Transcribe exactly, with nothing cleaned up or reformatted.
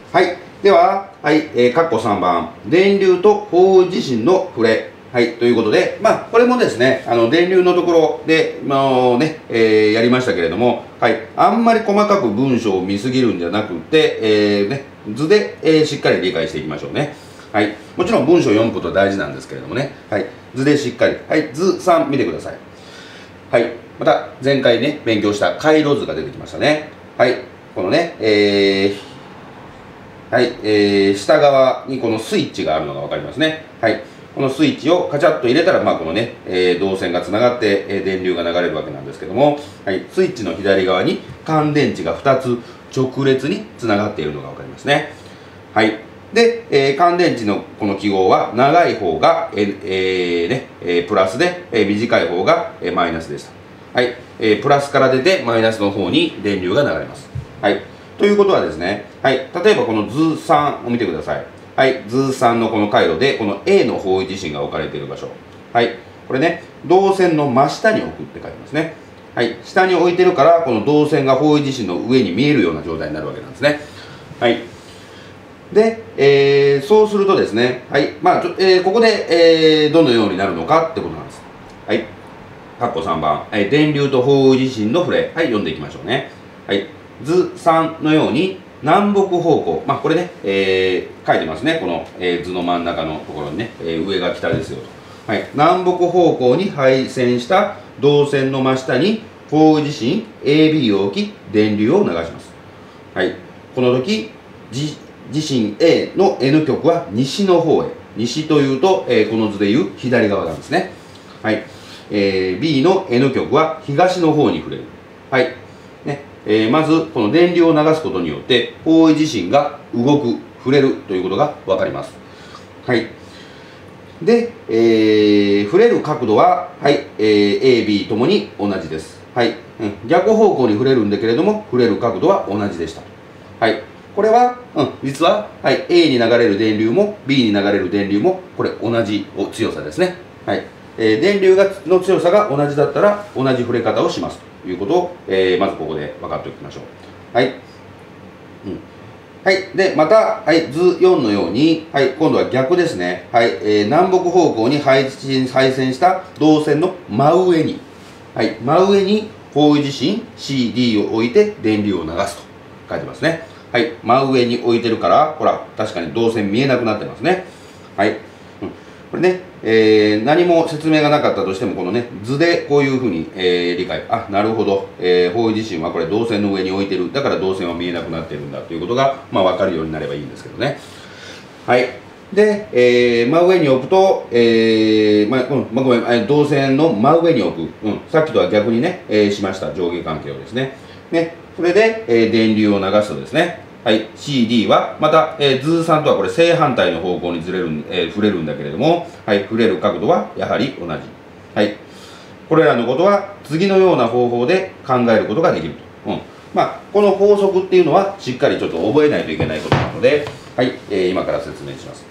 はい。では、はい、えー、括弧さんばん、電流と方位自身の触れ。はい、ということで、まあ、これもですね、あの、電流のところで、まあ、ね、えー、やりましたけれども、はい、あんまり細かく文章を見すぎるんじゃなくて、えー、ね、図で、えー、しっかり理解していきましょうね。はい、もちろん文章を読むことは大事なんですけれどもね、はい、図でしっかり、はい、図さん見てください。はい、また、前回ね、勉強した回路図が出てきましたね。はい、このね、えー、はい、えー、下側にこのスイッチがあるのが分かりますね。はい。このスイッチをカチャッと入れたら、まあ、このね、えー、導線がつながって、えー、電流が流れるわけなんですけども、はい、スイッチの左側に乾電池がふたつ直列につながっているのが分かりますね。はい。で、えー、乾電池のこの記号は、長い方が、えーえーねえー、プラスで、えー、短い方が、えー、マイナスでした。はい。えー、プラスから出て、マイナスの方に電流が流れます。はい。ということはですね、はい。例えばこの図さんを見てください。はい、図さんのこの回路で、この A の方位自身が置かれている場所。はい、これね、導線の真下に置くって書いてますね。はい、下に置いてるから、この導線が方位自身の上に見えるような状態になるわけなんですね。はい。で、えー、そうするとですね、はい、まあ、えー、ここで、えー、どのようになるのかってことなんです。はい。括弧さんばん、はい、電流と方位自身の触れ。はい、読んでいきましょうね。はい。図さんのように、南北方向、まあ、これね、えー、書いてますね、この、えー、図の真ん中のところにね、えー、上が北ですよと。はい、南北方向に配線した導線の真下に方位自身 エービー を置き、電流を流します。はい、この時、自身 A の N 極は西の方へ。西というと、えー、この図でいう左側なんですね。はい、えー、B の N 極は東の方に触れる。はい。ね、えー、まずこの電流を流すことによって方位自身が動く、触れるということが分かります。はい。で、えー、触れる角度は、はい、えー、A、B ともに同じです。はい、うん。逆方向に触れるんだけれども、触れる角度は同じでした。はい。これは、うん、実は、はい、A に流れる電流も B に流れる電流も、これ同じ強さですね。はい。えー、電流がの強さが同じだったら、同じ触れ方をしますということを、えー、まずここで分かっておきましょう。はい。うん。はい。で、また、はい、図よんのように、はい、今度は逆ですね。はい、えー、南北方向に配置配線した導線の真上に、はい、真上に方位自身 シーディー を置いて電流を流すと書いてますね。はい、真上に置いてるから、ほら、確かに導線見えなくなってますね。はい。うん、これね、えー、何も説明がなかったとしても、このね、図でこういうふうに、えー、理解。あ、なるほど。えー、方位自身はこれ導線の上に置いてる。だから導線は見えなくなってるんだということが、まあ、分かるようになればいいんですけどね。はい。で、えー、真上に置くと、えー、まあ、うん、まあ、ごめん、導線の真上に置く。うん、さっきとは逆にね、えー、しました。上下関係をですね。ね、それで、えー、電流を流すとですね、はい、シーディー は、また、えー、図さんとはこれ正反対の方向にずれる、えー、触れるんだけれども、はい、触れる角度はやはり同じ。はい。これらのことは、次のような方法で考えることができると。うん。まあ、この法則っていうのは、しっかりちょっと覚えないといけないことなので、はい、えー、今から説明します。